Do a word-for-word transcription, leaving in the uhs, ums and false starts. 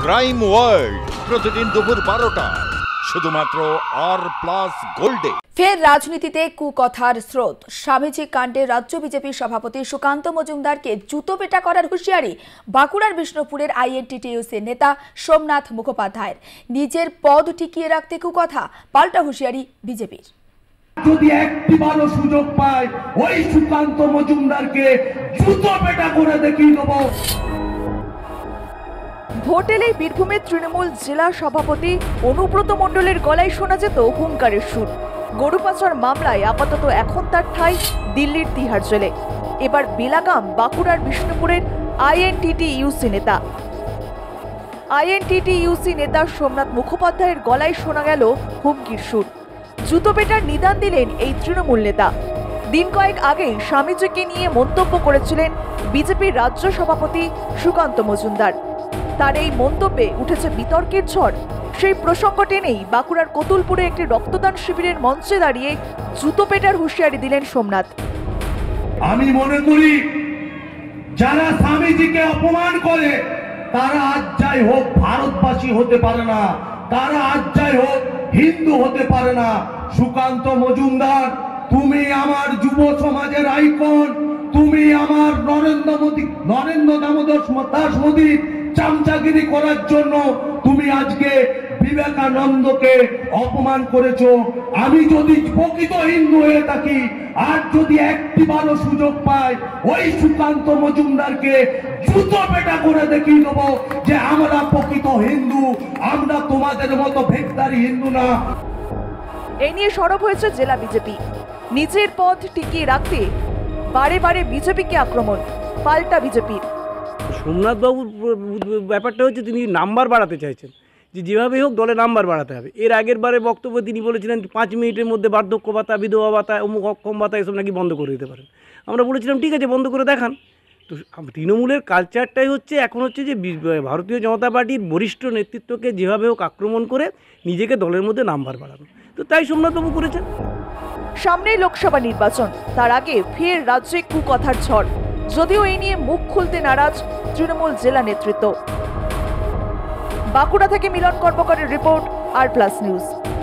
Crime world প্রতিদিন দুপুর বারোটা শুধুমাত্র আর প্লাস গোল্ডে। ফের রাজনীতিতে কুকথার স্রোত। স্বামীজি কাণ্ডে রাজ্য বিজেপির সভাপতি সুকান্ত মজুমদারকে জুতো পেটা করার হুঁশিয়ারি বাঁকুড়ার বিষ্ণুপুরের আইএনটিটিইউসির নেতা সোমনাথ মুখোপাধ্যায়ের। নিজের পদ টিকিয়ে রাখতে কুকথা, পাল্টা হুঁশিয়ারি বিজেপির। যদি একটিবারও সুযোগ পায় ওই সুকান্ত মজুমদারকে জুতো পেটা করে দেখিয়ে দেব। ভোট এলেই বীরভূমের তৃণমূল জেলা সভাপতি অনুব্রত মণ্ডলের গলায় শোনা যেত হুঙ্কারের সুর। গরু পাচার মামলায় আপাতত এখন তার ঠাঁই দিল্লির তিহার জেলে। এবার বেলাগাম বাঁকুড়ার বিষ্ণুপুরের আইএনটিটিইউসি নেতা আইএনটিটিইউসি নেতা সোমনাথ মুখোপাধ্যায়ের গলায় শোনা গেল হুমকির সুর। জুতো পেটার নিদান দিলেন এই তৃণমূল নেতা। দিন কয়েক আগেই স্বামীজিকে নিয়ে মন্তব্য করেছিলেন বিজেপির রাজ্য সভাপতি সুকান্ত মজুমদার। তার এই মন্তব্যে উঠেছে বিতর্কের ঝড়। সেই প্রসঙ্গ টেনেই বাঁকুড়ার কতুলপুরে একটি রক্তদান শিবিরের মঞ্চে দাঁড়িয়ে জুতো পেটার হুঁশিয়ারি দিলেন সোমনাথ। আমি মনে করি যারা স্বামীজিকে অপমান করে তারা আজ যাই হোক ভারতবাসী হতে পারে না, তারা আজ যাই হোক হিন্দু হতে পারে না। সুকান্ত মজুমদার, তুমি আমার যুব সমাজের আইকন, তুমি আমার নরেন্দ্র মোদী নরেন্দ্র দামোদর দাস মোদীর চামচাগিরি করার জন্য তুমি আজকে বিবেকানন্দকে অপমান করেছো। আমি যদি প্রকৃত হিন্দু হয়ে থাকি আর যদি একটিবারও সুযোগ পাই ওই সুকান্ত মজুমদারকে জুতো পেটা করে দেখিয়ে দেবো যে আমরা প্রকৃত হিন্দু, আমরা তোমাদের মতো ভেকদারি হিন্দু না। এই নিয়ে সরব হয়েছে জেলা বিজেপি। নিজের পদ টিকিয়ে রাখতে বারে বারে বিজেপিকে আক্রমণ, পাল্টা বিজেপির। সোমনাথ বাবুর ব্যাপারটা হচ্ছে তিনি নাম্বার বাড়াতে চাইছেন, যে যেভাবে হোক দলে নাম্বার বাড়াতে হবে। এর আগের বারে বক্তব্য তিনি বলেছিলেন পাঁচ মিনিটের মধ্যে বার্ধক্য ভাতা, বিধবা ভাতা, অমুক অক্ষম ভাতা এসব নাকি বন্ধ করে দিতে পারেন। আমরা বলেছিলাম ঠিক আছে বন্ধ করে দেখান। তো তৃণমূলের কালচারটাই হচ্ছে এখন হচ্ছে যে ভারতীয় জনতা পার্টির বরিষ্ঠ নেতৃত্বকে যেভাবে হোক আক্রমণ করে নিজেকে দলের মধ্যে নাম্বার বাড়ানো। তো তাই সোমনাথবাবু করেছেন। সামনেই লোকসভা নির্বাচন, তার আগে ফের রাজ্যে কুকথার ঝড়। যদিও এই নিয়ে মুখ খুলতে নারাজ তৃণমূল জেলা নেতৃত্ব। বাঁকুড়া থেকে মিলন কর্মকারের রিপোর্ট, আর প্লাস নিউজ।